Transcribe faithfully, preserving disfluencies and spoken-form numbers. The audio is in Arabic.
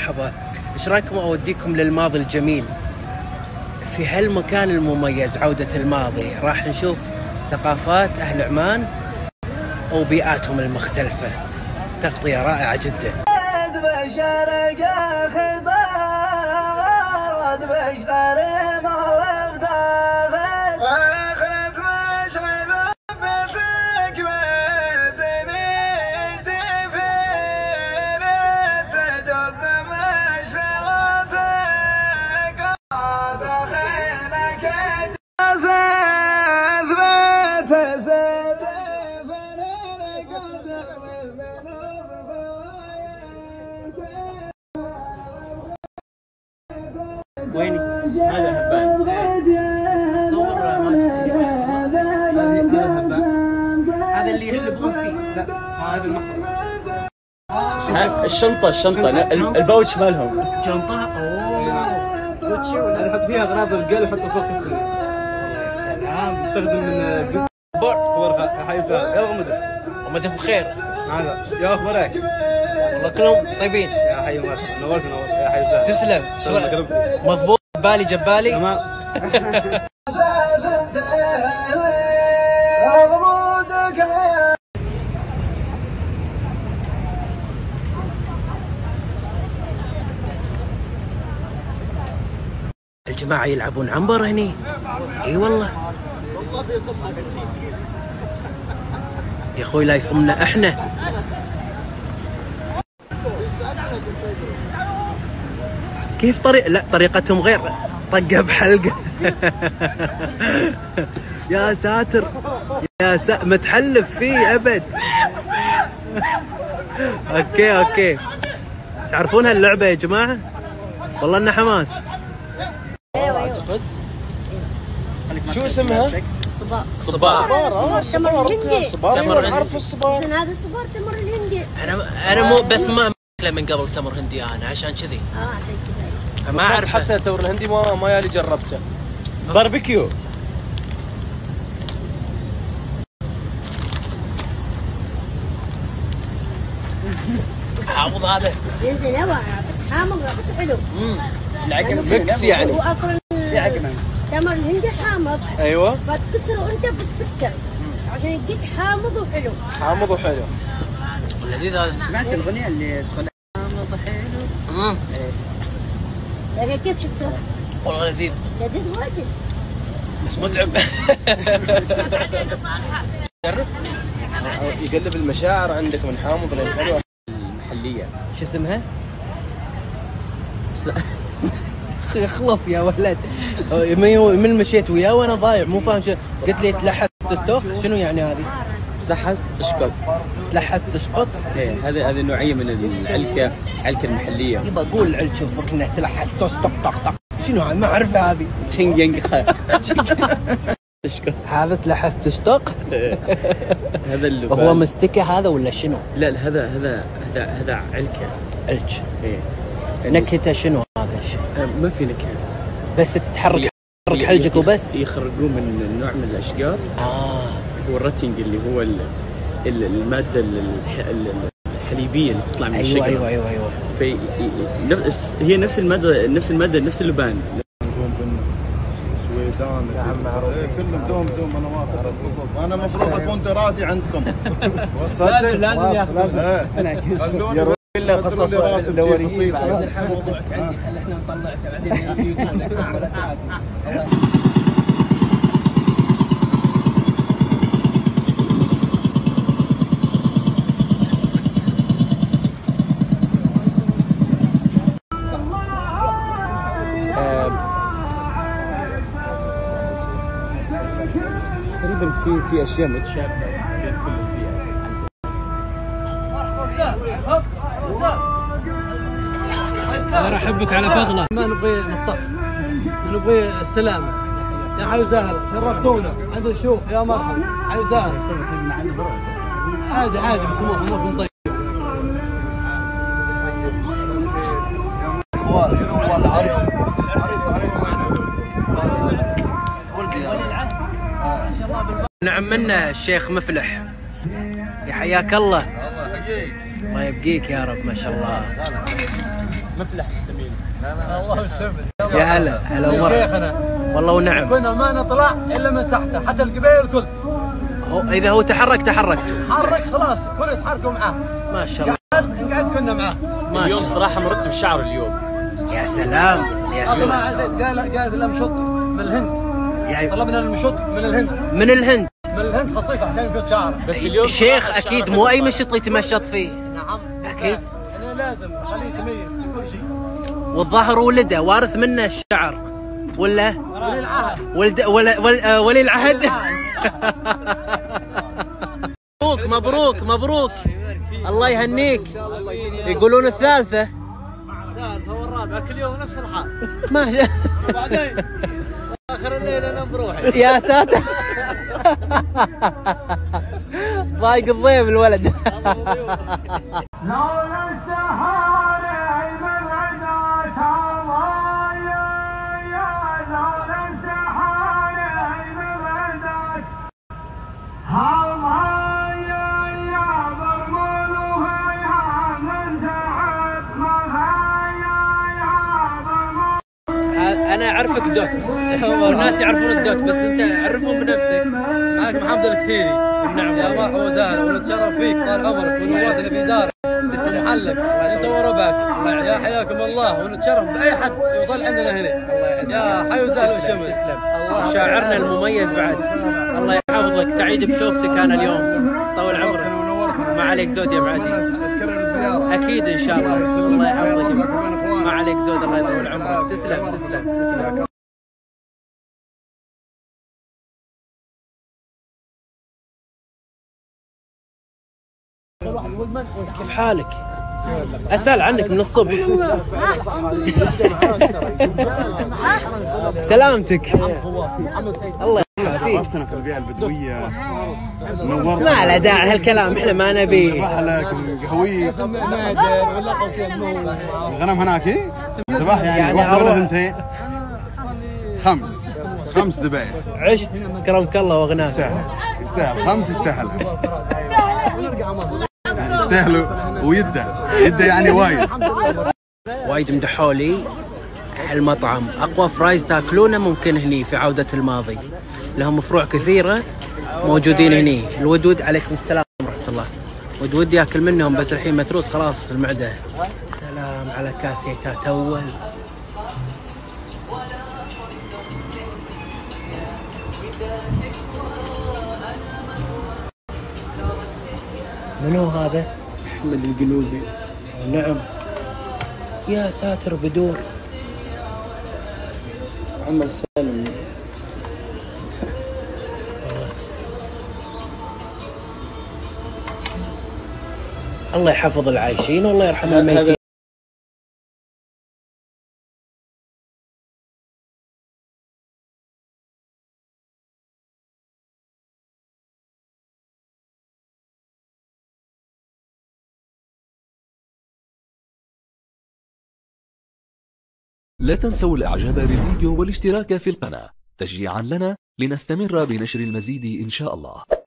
مرحبا. ايش رايكم اوديكم للماضي الجميل؟ في هالمكان المميز عودة الماضي راح نشوف ثقافات اهل عمان وبيئاتهم المختلفة. تغطية رائعة جدا. ويني؟ هذا هبان. صور هذا اللي يحلبون فيه. لا هذا المحفظة. الشنطة الشنطة الباوتش مالهم. شنطة؟ اوه كوتشي ولا يحط فيها اغراض الرجال ويحطوا فوق الكرسي. يا سلام. يستخدم من بورد. خبر حي سهل. يلا غمده. ومدهم بخير. هذا يا اخبارك؟ والله كلهم طيبين. يا حي نورت نورت يا حي سهل. تسلم. مضبوط. جبالي جبالي. تمام. الجماعة يلعبون عنبر هني. اي والله يا اخوي لا يصمنا احنا. كيف طريق؟ لا طريقتهم غير. طقه بحلقه. يا ساتر يا سا... متحلف فيه ابد. اوكي اوكي. تعرفون هاللعبه يا جماعه؟ والله انه حماس. شو اسمها؟ صبار. صبار. صبار. صبار. صبار. تمر عارف الصبار. هذا صبار تمر الهندي. انا انا مو بس ما من قبل تمر هندي انا عشان كذي. اه عشان كذا. ما اعرف حتى التمر الهندي ما ما يالي جربته. باربيكيو. حامض هذا. ينزل هواء حامض حلو. العقم ميكس يعني. واصلا في عقم. تمر الهندي حامض. ايوه. فتكسره انت بالسكر عشان يديك حامض وحلو. حامض وحلو. لذيذ هذا. سمعت الاغنيه اللي تقول حامض حلو؟ امم لكن كيف شفته؟ والله لذيذ. لذيذ واجد بس متعب. جرب. يقلب المشاعر عندك من حامض للحلو. المحلية. شو اسمها؟ خلص يا ولد. من مشيت وياه وانا ضايع مو فاهم شو. قلت لي تلحس تستوك. شنو يعني هذه؟ تلحس تشقط. تلحس تشقط. ايه هذه هذه نوعية من العلكة، علكة المحلية. يبا قول العلك شوفك انه تلحس تستوك طق طق. شنو هذا؟ ما اعرفها هذه. تشينج ينج تشقط. هذا تلحس تشتق. هذا اللبان. هو مستكة هذا ولا شنو؟ لا لا هذا هذا هذا هذا علكة. علك. ايه. نكهته شنو هذا الشيء؟ ما في نكهة. بس تحرك تحرك حلجك وبس. يخرجون من نوع من الاشجار. اه هو الرتنج اللي هو ال ال المادة الحليبية اللي تطلع من أيوة الشجرة. ايوه ايوه ايوه في نفس هي نفس المادة نفس المادة نفس اللبان. سويدان إيه كلهم دوم دوم انا ما اعرف القصص. انا المفروض اكون دراسي عندكم. لازم لازم لازم لازم الا قصص الدوريين. موضوعك عندي خلي احنا نطلعك بعدين يوتيوب. تقريبا في في اشياء متشابهه بين كل البيئات. انا احبك على فضله. ما نبغي نفطر، نبغي السلامة. يا حي وسهلا، شرفتونا عند الشوق. يا مرحبا، حي وسهلا. عادي عادي بسموح اموركم طيب. نعم منا الشيخ مفلح، يا حياك الله. الله يبقيك يا رب. ما شاء الله مفلح سمين. الله يسلمك. يا هلا هلا ومرحبا. والله ونعم. كنا ما نطلع الا من تحته، حتى القبيل الكل. هو اذا هو تحرك تحركتوا. حرك خلاص كل يتحركوا معاه. ما شاء الله. قعد نقعد كنا معاه. ما شاء اليوم الله. صراحه مرتب شعر اليوم. يا سلام يا اصلا سلام. عزيز قال قال له مشط من الهند. يعني طلبنا المشط من الهند. من الهند. من الهند خصيصه عشان يفوت شعر. بس اليوم الشيخ اكيد مو اي مشط يتمشط فيه. نعم. اكيد. يعني لازم خليه يتميز في كل شيء. والظاهر ولده وارث منه الشعر ولا ولي العهد. ولد ولا ول- آه، ولي العهد. مبروك مبروك مبروك. الله يهنيك. يقولون الثالثة. الثالث هو الرابع كل يوم نفس الحال. ما شاء. وبعدين اخر الليل انا بروحي. يا ساتر. ضايق الضيم الولد. انا اعرفك دوت والناس يعرفونك دوت، بس انت عرفهم بنفسك. معك محمد الكثيري. نعم. يا مرحبا وسهلا ونتشرف فيك طال عمرك ونورتنا في دارك. تسلم محلك انت وربعك. يا حياكم الله ونتشرف باي حد يوصل عندنا هنا. يا حي وسهلا والشمس. تسلم. شاعرنا المميز بعد. الله يحفظك. سعيد بشوفتك انا اليوم. طول عمرك. ما عليك زود يا معدي. تكرر الزياره. اكيد ان شاء الله. يسلمك. الله يحفظك. وبين إخوانك. ما عليك زود. الله يطول عمرك. تسلم تسلم تسلم. كيف حالك؟ اسال عنك من الصبح. سلامتك. الله يعافيك. عرفتنا في البيئه البدويه. نورتنا. ما له داعي هالكلام، احنا ما نبي. رحلك قهوية. الغنم هناك إيه؟ ذبح يعني, يعني واحدة ولا أروح. ثنتين؟ خمس خمس ذبايح. عشت كرمك الله واغناك. يستاهل يستاهل خمس يستاهل يعني يستاهلوا. ويده يده يعني وايد. وايد مدحولي هالمطعم. اقوى فرايز تاكلونه ممكن هني في عودة الماضي. لهم فروع كثيرة موجودين هني. الودود عليكم السلام ورحمة الله. ودود ياكل منهم بس الحين متروس خلاص المعدة. سلام على كاسيتات اول. منو هذا؟ احمد القلوبي. نعم. يا ساتر بدور. عمر سالم. الله يحفظ العايشين والله يرحم الميتين. لا تنسوا الاعجاب بالفيديو والاشتراك في القناة تشجيعا لنا لنستمر بنشر المزيد إن شاء الله.